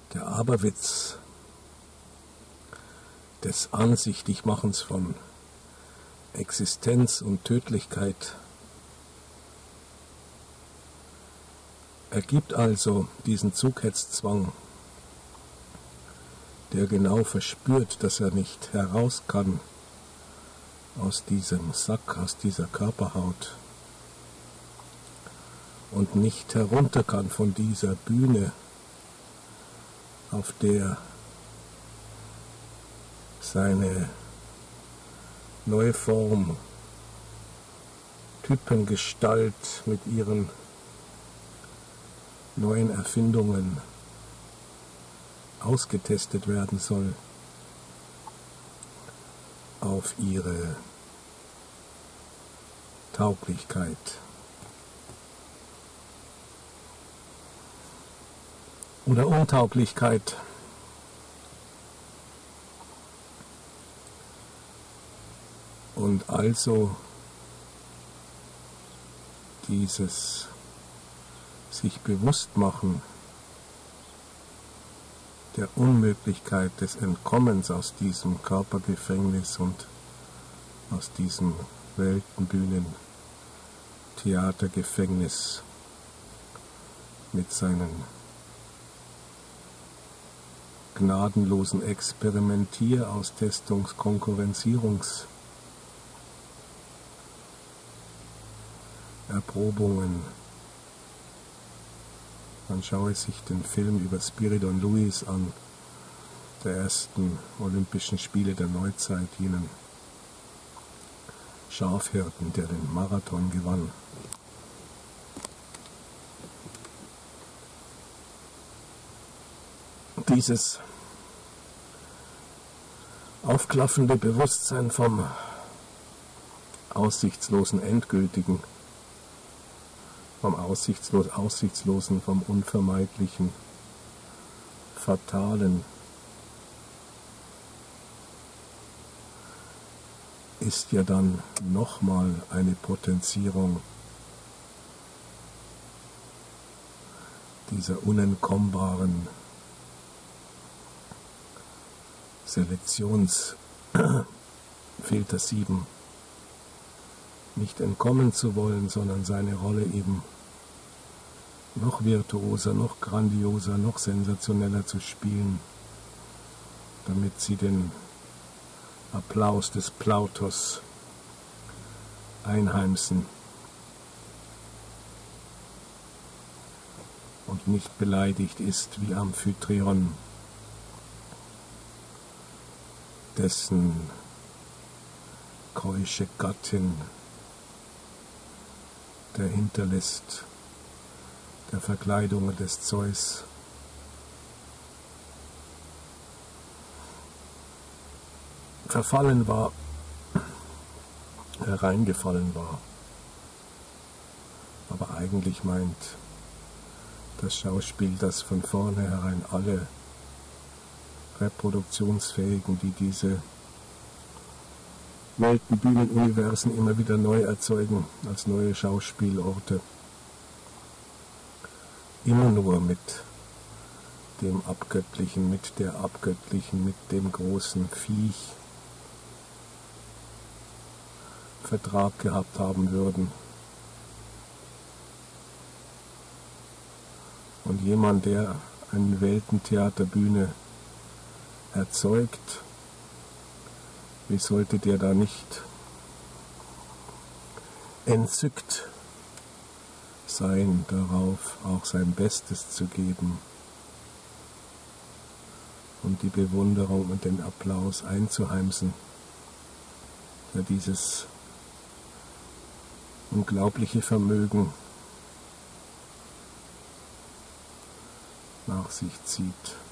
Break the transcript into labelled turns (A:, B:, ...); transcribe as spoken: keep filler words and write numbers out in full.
A: Der Aberwitz des Ansichtigmachens von Existenz und Tödlichkeit ergibt also diesen Zughetzzwang, der genau verspürt, dass er nicht heraus kann aus diesem Sack, aus dieser Körperhaut und nicht herunter kann von dieser Bühne, auf der seine neue Form, Typengestalt mit ihren neuen Erfindungen ausgetestet werden soll auf ihre Tauglichkeit. Oder Untauglichkeit. Und also dieses sich bewusst machen der Unmöglichkeit des Entkommens aus diesem Körpergefängnis und aus diesem Weltenbühnen Theatergefängnis mit seinen gnadenlosen Experimentier-, Austestungs-, Konkurrenzierungs- Erprobungen. Man schaue sich den Film über Spiridon Lewis an, der ersten Olympischen Spiele der Neuzeit, jenen Schafhirten, der den Marathon gewann. Dieses aufklaffende Bewusstsein vom aussichtslosen Endgültigen, vom Aussichtslos Aussichtslosen, vom Unvermeidlichen, Fatalen, ist ja dann nochmal eine Potenzierung dieser unentkommbaren Selektionsfilter sieben, nicht entkommen zu wollen, sondern seine Rolle eben noch virtuoser, noch grandioser, noch sensationeller zu spielen, damit sie den Applaus des Plautos einheimsen und nicht beleidigt ist wie Amphitryon, dessen keusche Gattin der hinterlässt der Verkleidung des Zeus verfallen war, hereingefallen war. Aber eigentlich meint das Schauspiel, dass von vornherein alle Reproduktionsfähigen, die diese Weltenbühnenuniversen immer wieder neu erzeugen, als neue Schauspielorte, immer nur mit dem Abgöttlichen, mit der Abgöttlichen, mit dem großen Viech Vertrag gehabt haben würden. Und jemand, der eine Weltentheaterbühne erzeugt, wie sollte der da nicht entzückt sein, darauf auch sein Bestes zu geben und die Bewunderung und den Applaus einzuheimsen, der dieses unglaubliche Vermögen nach sich zieht.